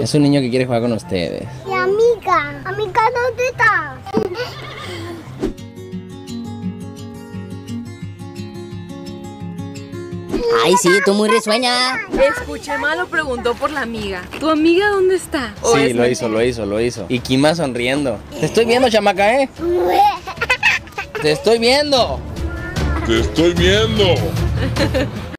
Es un niño que quiere jugar con ustedes. Mi amiga. Amiga, ¿dónde está? Ay, sí, tú muy risueña. Escuché mal o preguntó por la amiga. ¿Tu amiga dónde está? ¿O Sí, es lo hizo. Y Kima sonriendo. Te estoy viendo, chamaca, ¿eh? Te estoy viendo. Te estoy viendo.